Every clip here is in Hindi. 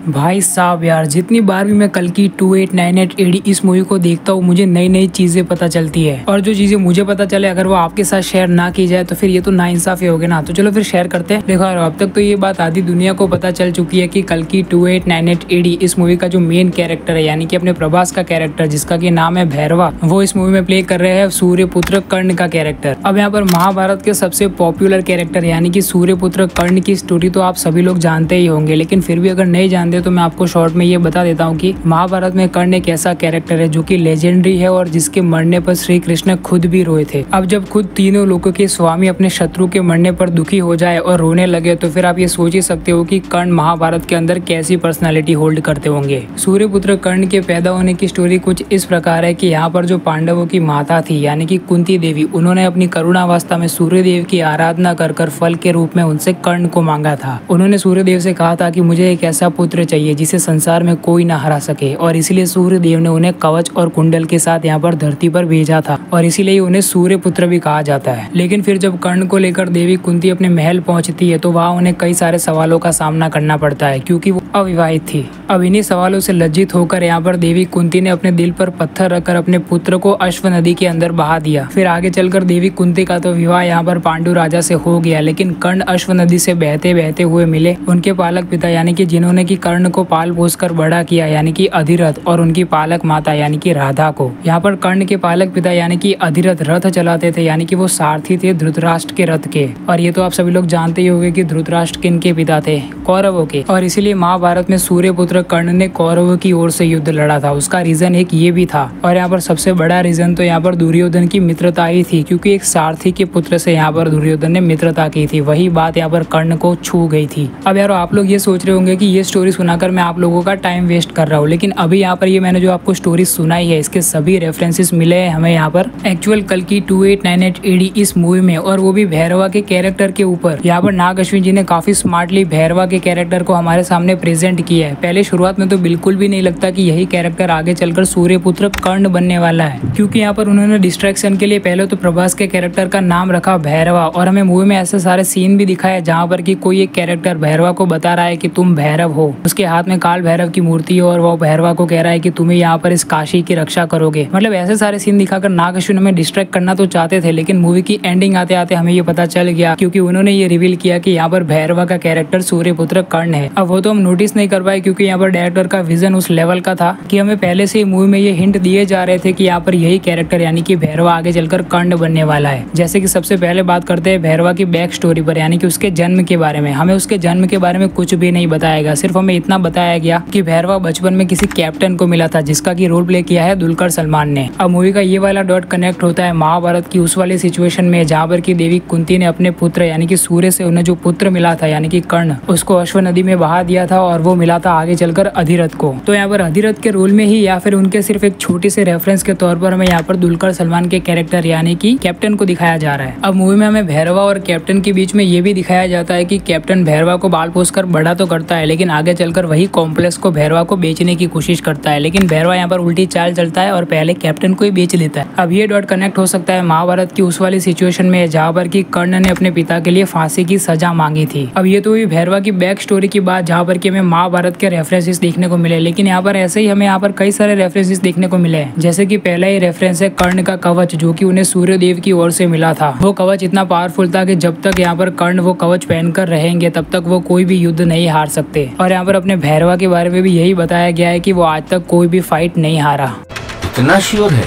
भाई साहब यार, जितनी बार भी मैं कल्कि 2898 एडी इस मूवी को देखता हूँ मुझे नई नई चीजें पता चलती है। और जो चीजें मुझे पता चले अगर वो आपके साथ शेयर ना की जाए तो फिर ये तो नाइंसाफी हो गया ना। तो चलो फिर शेयर करते हैं। देखो यार, अब तक तो ये बात आधी दुनिया को पता चल चुकी है कि कल्कि 2898 एडी इस मूवी का जो मेन कैरेक्टर है, यानी कि अपने प्रभास का कैरेक्टर जिसका की नाम है भैरवा, वो इस मूवी में प्ले कर रहे हैं सूर्यपुत्र कर्ण का कैरेक्टर। अब यहाँ पर महाभारत के सबसे पॉपुलर कैरेक्टर यानी कि सूर्यपुत्र कर्ण की स्टोरी तो आप सभी लोग जानते ही होंगे, लेकिन फिर भी अगर नहीं जानते तो मैं आपको शॉर्ट में ये बता देता हूँ कि महाभारत में कर्ण एक ऐसा कैरेक्टर है जो कि लेजेंडरी है और जिसके मरने पर श्री कृष्ण खुद भी रोए थे। अब जब खुद तीनों लोगों के स्वामी अपने शत्रु के मरने पर दुखी हो जाए और रोने लगे तो फिर आप ये सोच ही सकते हो कि कर्ण महाभारत के अंदर कैसी पर्सनालिटी होल्ड करते होंगे। सूर्यपुत्र कर्ण के पैदा होने की स्टोरी कुछ इस प्रकार है कि यहाँ पर जो पांडवों की माता थी यानी कि कुंती देवी, उन्होंने अपनी करुणावस्था में सूर्यदेव की आराधना कर फल के रूप में उनसे कर्ण को मांगा था। उन्होंने सूर्यदेव से कहा था कि मुझे एक ऐसा पुत्र चाहिए जिसे संसार में कोई ना हरा सके, और इसीलिए सूर्यदेव ने उन्हें कवच और कुंडल के साथ यहाँ पर धरती पर भेजा था और इसीलिए उन्हें सूर्यपुत्र भी कहा जाता है। लेकिन फिर जब कर्ण को लेकर देवी कुंती अपने महल पहुंचती है तो वहाँ उन्हें कई सारे सवालों का सामना करना पड़ता है क्योंकि वो अविवाहित थी। अब इन्हीं सवालों से लज्जित होकर यहाँ पर देवी कुंती ने अपने दिल पर पत्थर रखकर अपने पुत्र को अश्व नदी के अंदर बहा दिया। फिर आगे चलकर देवी कुंती का तो विवाह यहाँ पर पांडु राजा से हो गया, लेकिन कर्ण अश्व नदी से बहते बहते हुए मिले उनके पालक पिता यानी कि जिन्होंने की कर्ण को पाल पोस कर बड़ा किया यानी कि अधिरथ, और उनकी पालक माता यानी कि राधा को। यहाँ पर कर्ण के पालक पिता यानी कि अधिरथ रथ चलाते थे यानी कि वो सारथी थे धृतराष्ट्र के रथ के। और ये तो आप सभी लोग जानते ही होंगे कि धृतराष्ट्र किन के पिता थे, कौरवों के। और इसीलिए महाभारत में सूर्यपुत्र कर्ण ने कौरवों की ओर से युद्ध लड़ा था। उसका रीजन एक ये भी था, और यहाँ पर सबसे बड़ा रीजन तो यहाँ पर दुर्योधन की मित्रता ही थी, क्योंकि एक सारथी के पुत्र से यहाँ पर दुर्योधन ने मित्रता की थी। वही बात यहाँ पर कर्ण को छू गई थी। अब यार आप लोग ये सोच रहे होंगे कि ये स्टोरी सुनाकर मैं आप लोगों का टाइम वेस्ट कर रहा हूँ, लेकिन अभी यहाँ पर ये मैंने जो आपको स्टोरी सुनाई है इसके सभी रेफरेंसेस मिले हैं हमें यहाँ पर एक्चुअल कल्कि 2898 एडी इस मूवी में, और वो भी भैरवा के कैरेक्टर के ऊपर। यहाँ पर नाग अश्विन जी ने काफी स्मार्टली भैरवा के कैरेक्टर को हमारे सामने प्रेजेंट किया है। पहले शुरुआत में तो बिल्कुल भी नहीं लगता कि यही कैरेक्टर आगे चलकर सूर्यपुत्र कर्ण बनने वाला है, क्योंकि यहाँ पर उन्होंने डिस्ट्रैक्शन के लिए पहले तो प्रभास के कैरेक्टर का नाम रखा भैरवा, और हमें मूवी में ऐसे सारे सीन भी दिखाया जहाँ पर कि कोई एक कैरेक्टर भैरवा को बता रहा है कि तुम भैरव हो, उसके हाथ में काल भैरव की मूर्ति है और वो भैरवा को कह रहा है कि तुम्हें यहाँ पर इस काशी की रक्षा करोगे। मतलब ऐसे सारे सीन दिखाकर नाग अश्विन हमें डिस्ट्रैक्ट करना तो चाहते थे, लेकिन मूवी की एंडिंग आते आते हमें ये पता चल गया, क्योंकि उन्होंने ये रिवील किया कि यहाँ पर भैरवा का कैरेक्टर सूर्यपुत्र कर्ण है। अब वो तो हम नोटिस नहीं कर पाए क्योंकि यहाँ पर डायरेक्टर का विजन उस लेवल का था कि हमें पहले से ही मूवी में ये हिंट दिए जा रहे थे कि यहाँ पर यही कैरेक्टर यानी कि भैरवा आगे चलकर कर्ण बनने वाला है। जैसे कि सबसे पहले बात करते हैं भैरवा की बैक स्टोरी पर, यानी कि उसके जन्म के बारे में। हमें उसके जन्म के बारे में कुछ भी नहीं बताया गया, सिर्फ हमें इतना बताया गया कि भैरवा बचपन में किसी कैप्टन को मिला था जिसका की रोल प्ले किया है दुलकर सलमान ने। अब मूवी का ये वाला डॉट कनेक्ट होता है महाभारत की उस वाली सिचुएशन में जहाँ पर की देवी कुंती ने अपने पुत्र यानी कि सूर्य से उन्हें जो पुत्र मिला था यानी कि कर्ण, उसको अश्व नदी में बहा दिया था और वो मिला था आगे चलकर अधिरथ को। तो यहाँ पर अधिरथ के रोल में ही या फिर उनके सिर्फ एक छोटी से रेफरेंस के तौर पर हमें यहाँ पर दुलकर सलमान के कैरेक्टर यानी कि कैप्टन को दिखाया जा रहा है। अब मूवी में हमें भैरवा और कैप्टन के बीच में ये भी दिखाया जाता है कि कैप्टन भैरवा को बाल पोस कर बड़ा तो करता है, लेकिन आगे चलकर वही कॉम्प्लेक्स को भैरवा को बेचने की कोशिश करता है, लेकिन भैरवा यहाँ पर उल्टी चाल चलता है और पहले कैप्टन को ही बेच देता है। अब ये डॉट कनेक्ट हो सकता है महाभारत की उस वाली सिचुएशन में जहाँ पर की कर्ण ने अपने पिता के लिए फांसी की सजा मांगी थी। अब ये तो हुई भैरवा की बैक स्टोरी की बात जहाँ पर की हमें महाभारत के रेफरेंसेस देखने को मिले, लेकिन यहाँ पर ऐसे ही हमें यहाँ पर कई सारे रेफरेंसेस देखने को मिले हैं। जैसे कि पहला ही रेफरेंस है कर्ण का कवच जो कि उन्हें सूर्यदेव की ओर से मिला था। वो कवच इतना पावरफुल था कि जब तक यहाँ पर कर्ण वो कवच पहनकर रहेंगे तब तक वो कोई भी युद्ध नहीं हार सकते। और यहाँ पर अपने भैरवा के बारे में भी यही बताया गया है कि वो आज तक कोई भी फाइट नहीं हारा। इतना श्योर है?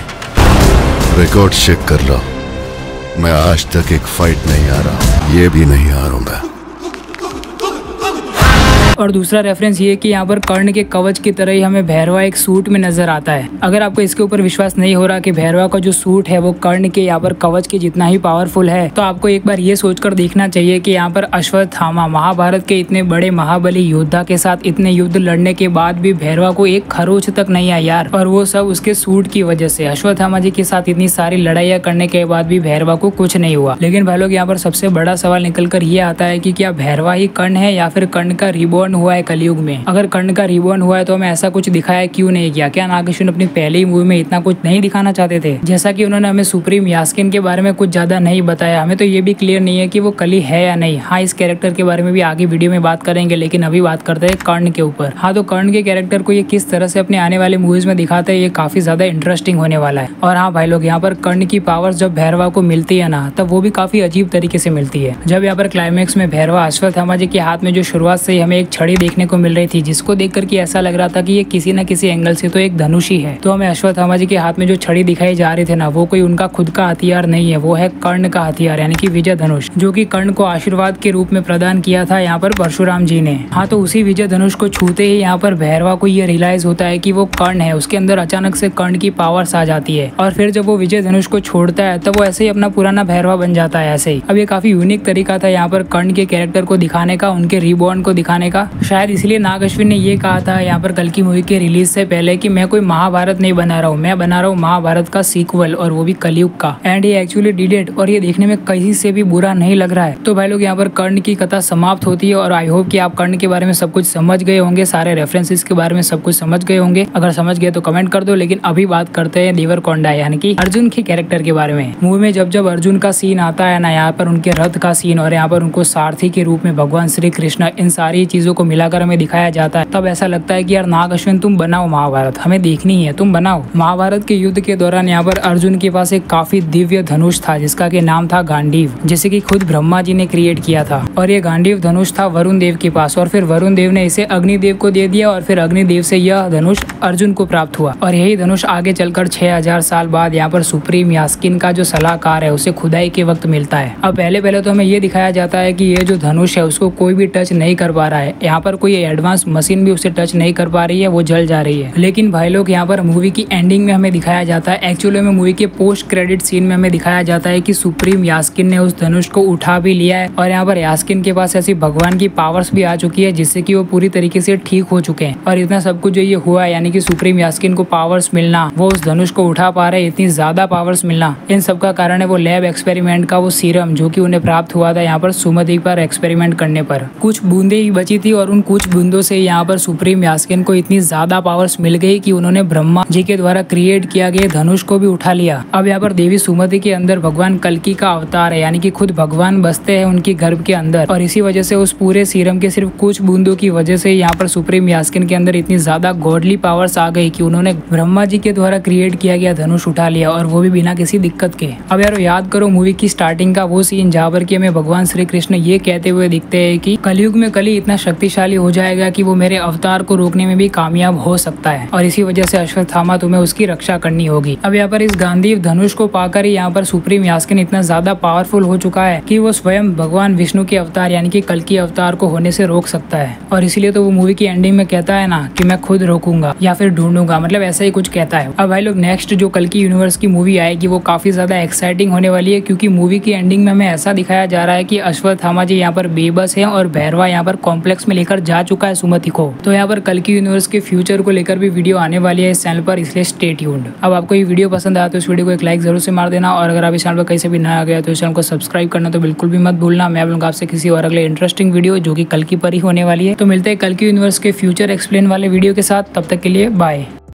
रिकॉर्ड चेक कर लो, मैं आज तक एक फाइट नहीं हारा, ये भी नहीं हारूंगा। और दूसरा रेफरेंस ये कि यहाँ पर कर्ण के कवच की तरह ही हमें भैरवा एक सूट में नजर आता है। अगर आपको इसके ऊपर विश्वास नहीं हो रहा कि भैरवा का जो सूट है वो कर्ण के यहाँ पर कवच के जितना ही पावरफुल है, तो आपको एक बार ये सोचकर देखना चाहिए कि यहाँ पर अश्वत्थामा महाभारत के इतने बड़े महाबली योद्धा के साथ इतने युद्ध लड़ने के बाद भी भैरवा को एक खरोच तक नहीं आई यार, और वो सब उसके सूट की वजह से। अश्वत्थामा जी के साथ इतनी सारी लड़ाइयाँ करने के बाद भी भैरवा को कुछ नहीं हुआ। लेकिन भाई लोग यहाँ पर सबसे बड़ा सवाल निकल कर ये आता है कि क्या भैरवा ही कर्ण है या फिर कर्ण का रिबॉर्न रीबॉर्न हुआ है कलयुग में। अगर कर्ण का रीबॉर्न हुआ है तो हमें ऐसा कुछ दिखाया क्यों नहीं किया? क्या नाग अश्विन अपनी पहली मूवी में इतना कुछ नहीं दिखाना चाहते थे? जैसा कि उन्होंने हमें सुप्रीम यास्किन के बारे में कुछ ज्यादा नहीं बताया, हमें तो ये भी क्लियर नहीं है कि वो कली है या नहीं। हाँ, इस कैरेक्टर के बारे में भी आगे वीडियो में बात करेंगे, लेकिन अभी बात करते हैं कर्ण के ऊपर। हाँ, तो कर्ण के कैरेक्टर को ये किस तरह से अपने आने वाले मूवीज में दिखाते हैं, ये काफी ज्यादा इंटरेस्टिंग होने वाला है। और हाँ भाई लोग, यहाँ पर कर्ण की पावर्स जब भैरवा को मिलती है ना, तब वो भी काफी अजीब तरीके से मिलती है। जब यहाँ पर क्लाइमेक्स में भैरवा अश्वत्थामा जी के हाथ में जो शुरुआत से हमें एक छड़ी देखने को मिल रही थी, जिसको देख करके ऐसा लग रहा था कि ये किसी न किसी एंगल से तो एक धनुष ही है। तो हमें अश्वत्थामा जी के हाथ में जो छड़ी दिखाई जा रही थे ना, वो कोई उनका खुद का हथियार नहीं है, वो है कर्ण का हथियार, यानी कि विजय धनुष, जो कि कर्ण को आशीर्वाद के रूप में प्रदान किया था यहाँ पर परशुराम जी ने। हाँ, तो उसी विजय धनुष को छूते ही यहाँ पर भैरवा को ये रियलाइज होता है कि वो कर्ण है। उसके अंदर अचानक से कर्ण की पावर्स आ जाती है और फिर जब वो विजय धनुष को छोड़ता है तब वो ऐसे ही अपना पुराना भैरवा बन जाता है ऐसे ही। अब ये काफी यूनिक तरीका था यहाँ पर कर्ण के कैरेक्टर को दिखाने का, उनके रीबॉर्न को दिखाने का। शायद इसलिए नाग अश्विन ने ये कहा था यहाँ पर कल की मूवी के रिलीज से पहले कि मैं कोई महाभारत नहीं बना रहा हूँ, मैं बना रहा हूँ महाभारत का सीक्वल, और वो भी कलयुग का। एंड ये एक्चुअली डिड इट, और ये देखने में कहीं से भी बुरा नहीं लग रहा है। तो भाई लोग, यहाँ पर कर्ण की कथा समाप्त होती है और आई होप कि आप कर्ण के बारे में सब कुछ समझ गए होंगे, सारे रेफरेंसेस के बारे में सब कुछ समझ गए होंगे। अगर समझ गए तो कमेंट कर दो। लेकिन अभी बात करते हैं देवरकोंडा यानी कि अर्जुन के कैरेक्टर के बारे में। मूवी में जब जब अर्जुन का सीन आता है ना, यहाँ पर उनके रथ का सीन और यहाँ पर उनको सारथी के रूप में भगवान श्री कृष्ण, इन सारी चीजों को मिलाकर हमें दिखाया जाता है, तब ऐसा लगता है कि यार नाग अश्विन तुम बनाओ महाभारत, हमें देखनी है, तुम बनाओ। महाभारत के युद्ध के दौरान यहाँ पर अर्जुन के पास एक काफी दिव्य धनुष था जिसका के नाम था गांडीव, जिसे कि खुद ब्रह्मा जी ने क्रिएट किया था। और ये गांडीव धनुष था वरुण देव के पास, और फिर वरुण देव ने इसे अग्निदेव को दे दिया और फिर अग्निदेव से यह धनुष अर्जुन को प्राप्त हुआ। और यही धनुष आगे चलकर 6000 साल बाद यहाँ पर सुप्रीम यास्किन का जो सलाहकार है उसे खुदाई के वक्त मिलता है। अब पहले तो हमें ये दिखाया जाता है कि ये जो धनुष है उसको कोई भी टच नहीं कर पा रहा है, यहाँ पर कोई एडवांस मशीन भी उसे टच नहीं कर पा रही है, वो जल जा रही है। लेकिन भाई लोग, यहाँ पर मूवी की एंडिंग में हमें दिखाया जाता है, एक्चुअली में मूवी के पोस्ट क्रेडिट सीन में हमें दिखाया जाता है कि सुप्रीम यास्किन ने उस धनुष को उठा भी लिया है और यहाँ पर यास्किन के पास ऐसी भगवान की पावर्स भी आ चुकी है जिससे कि वो पूरी तरीके से ठीक हो चुके हैं। और इतना सब कुछ जो ये हुआ है, यानी कि सुप्रीम यास्किन को पावर्स मिलना, वो उस धनुष को उठा पा रहे, इतनी ज्यादा पावर्स मिलना, इन सब का कारण है वो लैब एक्सपेरिमेंट का वो सीरम जो कि उन्हें प्राप्त हुआ था यहाँ पर सुमति पर एक्सपेरिमेंट करने पर। कुछ बूंदे ही बची थी और उन कुछ बूंदों से यहाँ पर सुप्रीम यास्किन को इतनी ज्यादा पावर्स मिल गई कि उन्होंने ब्रह्मा जी के द्वारा क्रिएट किया गया धनुष को भी उठा लिया। अब यहाँ पर देवी सुमति के अंदर भगवान कल्कि का अवतार है, यानी कि खुद भगवान बसते हैं उनकी गर्भ के अंदर, और इसी वजह से उस पूरे सीरम के सिर्फ कुछ बूंदों की वजह से यहाँ पर सुप्रीम यास्किन के अंदर इतनी ज्यादा गॉडली पावर्स आ गई कि उन्होंने ब्रह्मा जी के द्वारा क्रिएट किया गया धनुष उठा लिया, और वो भी बिना किसी दिक्कत के। अब यार याद करो मूवी की स्टार्टिंग का वो सीन जहाँ पर कि हमें भगवान श्री कृष्ण ये कहते हुए दिखते हैं कि कलयुग में कली इतना शक्तिशाली हो जाएगा कि वो मेरे अवतार को रोकने में भी कामयाब हो सकता है, और इसी वजह से अश्वत्थामा तुम्हें उसकी रक्षा करनी होगी। अब यहाँ पर इस गांडीव धनुष को पाकर ही यहाँ पर सुप्रीम यास्किन इतना ज्यादा पावरफुल हो चुका है कि वो स्वयं भगवान विष्णु के अवतार यानी कि कल्कि अवतार को होने से रोक सकता है। और इसीलिए तो वो मूवी की एंडिंग में कहता है ना कि मैं खुद रोकूंगा या फिर ढूंढूंगा, मतलब ऐसा ही कुछ कहता है। अब भाई लोग, नेक्स्ट जो कल्कि यूनिवर्स की मूवी आएगी वो काफी ज्यादा एक्साइटिंग होने वाली है, क्योंकि मूवी की एंडिंग में हमें ऐसा दिखाया जा रहा है कि अश्वत्थामा जी यहाँ पर बेबस है और भैरवा यहाँ पर कॉम्प्लेक्स में लेकर जा चुका है सुमति को। तो यहाँ पर कल्कि यूनिवर्स के फ्यूचर को लेकर भी वीडियो आने वाली है इस चैनल पर, इसलिए स्टे ट्यून्ड। अब आपको ये वीडियो पसंद आया तो इस वीडियो को एक लाइक जरूर से मार देना, और अगर आप इस चैनल पर कहीं से भी नया आ गया तो इस चैनल को सब्सक्राइब करना तो बिल्कुल भी मत भूलना। मैं बोलूँगा आपसे किसी और अगले इंटरेस्टिंग वीडियो जो कि कल्कि पर ही होने वाली है। तो मिलते हैं कल्कि यूनिवर्स के फ्यूचर एक्सप्लेन वाले वीडियो के साथ, तब तक के लिए बाय।